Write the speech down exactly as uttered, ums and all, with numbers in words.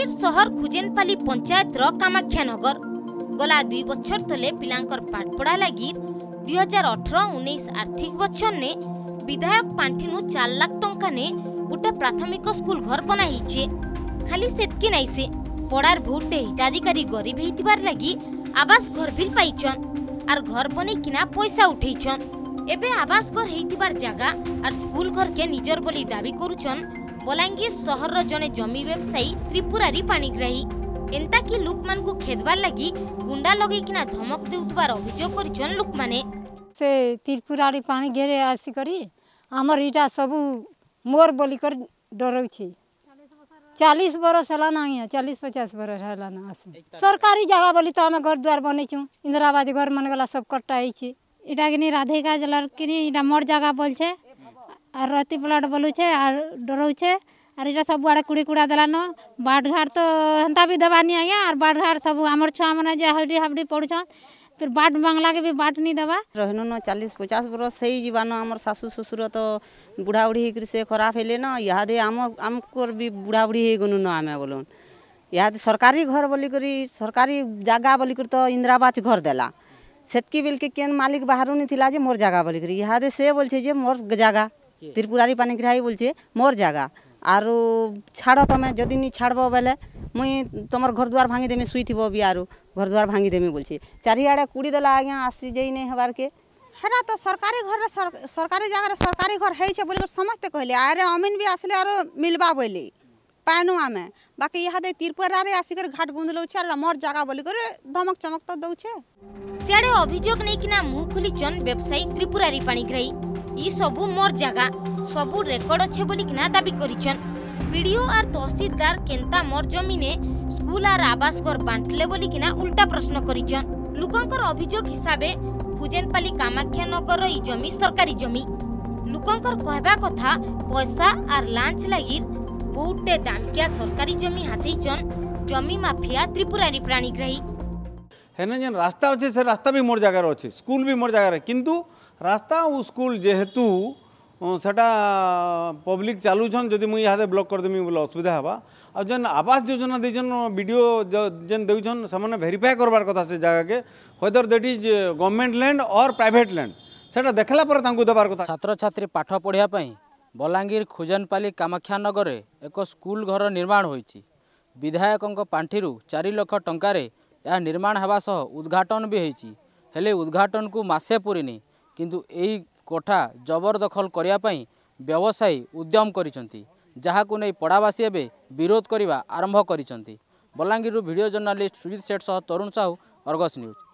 बलांगीर सहर खुजेनपाली पंचायत कामाख्यानगर गला दुई बछर तले पिलांकर पाठपढ़ा लगी दुई हजार अठर उन्नीस आर्थिक बछर ने विधायक पांठिनु चार लाख टंका ने गोटे प्राथमिक स्कूल घर बनाई। खाली सेतकी नाई से पड़ार बहुते हिताधिकारी गरीब होइतिबार लगी आवास घर भी पाइछन आर घर बने किना पैसा उठेछन। एबे आवास घर हेइतिबार जगह आर स्कूल घर के निजर बोली दाबी करुछन बलांगीर सहर जने जमी व्यवसायी त्रिपुरारी पाणिग्राही। एंता कि लोक मान को खेदबार लगी गुंडा लगे किना धमक देउतबार अभियोग करिछन लोक माने। से त्रिपुरारी पानी घेरे आसी करी हमर इटा सब मोर बोली कर डरौछि। चालीस बरस हला ना चालीस पचास बरस हला ना आसी सरकारी जगह बोली तो हमें घर द्वार बनैछु इंदिरा आवास घर मन गला सब कट्टा आइछि। इटा किनी राधिका जलार किनी इटा मोर जगह बोल छे और रति प्लाट बोलू छे और डरौ छे और इटा सब आड़े कुड़ी कुड़ा देलान बाट घाट तो हंता भी दबानी आज्ञा और बाट घाट सब आमर छुआ मैंने जे हड्डी हाबड़ी पड़ुछन फिर बाट बांगला के भी बाट नहीं दबा रहनु न चालीस पचास बरस से जीवान आमर सासू ससुर तो बुढ़ा बुढ़ी होकर से खराब हेले न इहादे आम आमकोर भी बुढ़ा बुढ़ी हो गनु न आमे बोलन इहादे सरकारी घर बोली करी सरकारी जगह बोली कर तो इंदिरा आवास घर देला सेतकी बिल के केन मालिक बाहर नहीं थिला जे मोर जगह बोली करी इहादे से बोल छे जे मोर जगह त्रिपुरारी पाणिग्राही बोल छे मोर जगह आरो छाड़ तमें जदि नहीं छाड़ब बेले मुई तुमर घर द्वार भांगी देमी सुई थी भी आरो घर द्वार भांगी देमी बोल छे चारिआडे कुड़ी देला आज्ञा आसी जाई नहीं हबार के हेरा तो सरकारी घर सर, सरकारी जगह सरकारी घर है छे बोली समझते कहले अरे अमीन भी आसले आरो मिलबा बोली पानु आमे बाकी इहादे त्रिपुरारी आसिकर घाट गुंदलो छे मोर जगह बोली करे धमक चमक तो दउ छे। सियाडे अभियोग नै किना मुह खुलीचन व्यवसायी त्रिपुरारी पाणिग्राही ई सबु मोर जगह सबु रेकर्ड अच्छे बोली किना दाबी करिछन। वीडियो और तहसीलदार केंता मोर जमीने स्कूल और आवास घर बांटले बोली किना उल्टा प्रश्न करिछन। लोकंकर अभियोग हिसाबे खुजेनपाली कामाख्यानगर ई जमी सरकारी जमी लोकंकर कहबा कथा पैसा और लांच लागि बहुते दामकिया सरकारी जमी हाथीचन जमी माफिया त्रिपुरारी प्राणीग्राही हेने जेन रास्ता अच्छे से रास्ता भी मोर जगार अच्छे स्कूल भी मोर जगार किंतु रास्ता और स्कूल जेहेतु सेटा पब्लिक चालूछन जदि मुई इहादे ब्लॉक करदेमी बोले असुविधा हवा आ जेन आवास योजना देजन वीडियो जेन देउछन सामने वेरीफाई करबार कथा से जगह के whether that is government land और प्राइवेट लैंड सेटा देखला पर तांकु देबार कथा। छात्र छात्री पाठ पढ़िया पई बलांगीर खुजनपाली कामाख्यानगर एक स्कूल घर निर्माण होईची विधायकों पांठिरु चार लाख टंकार यह निर्माण होगा सह उद्घाटन भी होईची हेले उद्घाटन को मासे पूरीनी किंतु एई कोठा जबरदखल करिया पई व्यवसायी उद्यम करिसंती जहाकु नै पड़ावासी एबे विरोध करिवा आरंभ करिसंती। बलांगीर वीडियो जर्नलिस्ट सुजीत सेठ सह तरुण साहू अर्गस न्यूज।